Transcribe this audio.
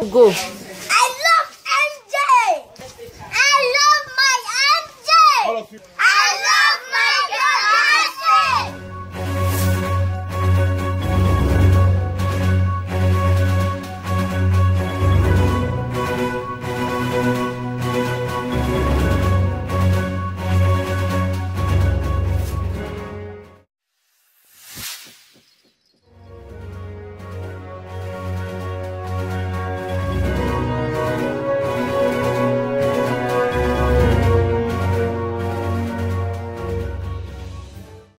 go. I love MJ. I love my MJ. All of you. I